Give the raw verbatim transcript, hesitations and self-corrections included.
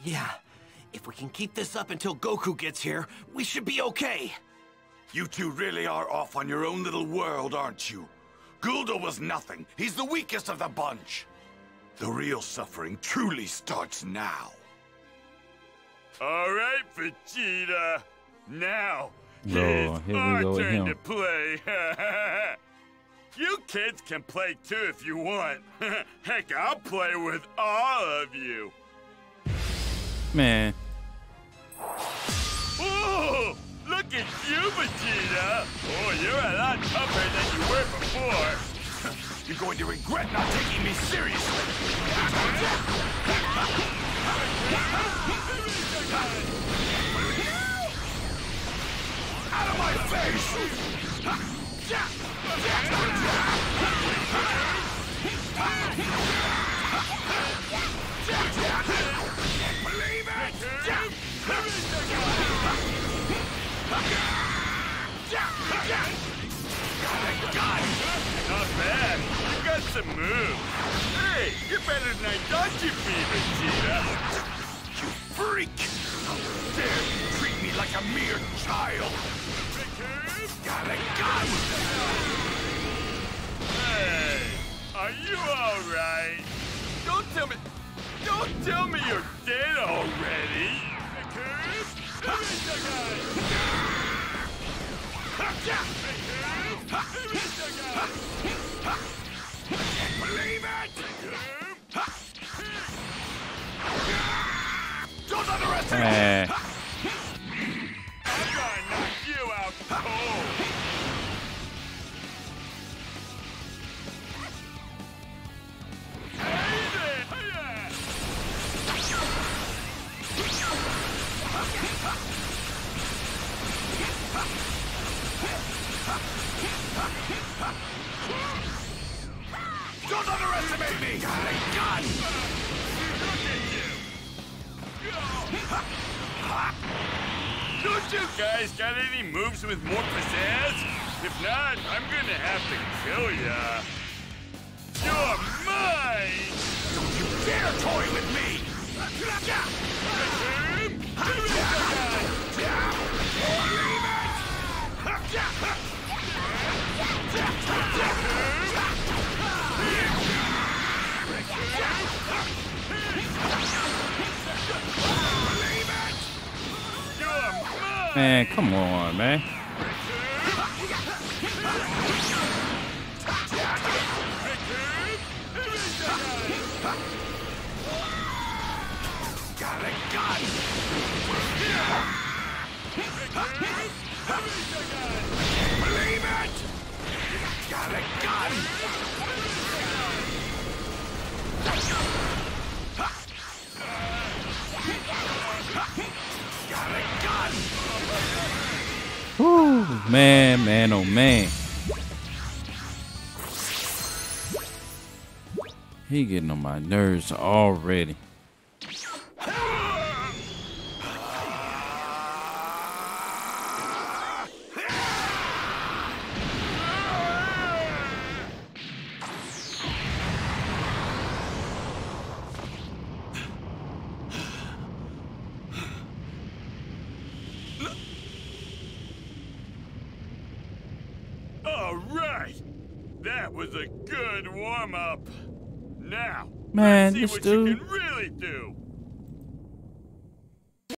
Yeah, if we can keep this up until Goku gets here, we should be okay. You two really are off on your own little world, aren't you? Guldo was nothing. He's the weakest of the bunch. The real suffering truly starts now. All right, Vegeta. Now, Oh, it's here we our go with turn him. to play. You kids can play too if you want. Heck, I'll play with all of you. Man. Oh, look at you, Vegeta. Oh, you're a lot tougher than you were before. You're going to regret not taking me seriously. Out of my face! Believe it! Not bad. You got some moves. Hey, you're better than I thought you'd be, Vegeta. You freak! How dare you treat me like a mere child! Got a gun! Hey, are you all right? Don't tell me, don't tell me you're dead already. Believe it! Don't underestimate! Eh. I'm gonna knock you out cold. Hey there! Don't underestimate me! Got a gun! Don't you guys got any moves with more pizzazz? If not, I'm gonna have to kill ya. You're mine! Don't you dare toy with me! Man, come on, man. Got a gun! Believe it! Got a gun! Got a gun! Whew, man, man, oh man. He getting on my nerves already. All right, that was a good warm-up. Now, Man, let's see this what dude. you can really do.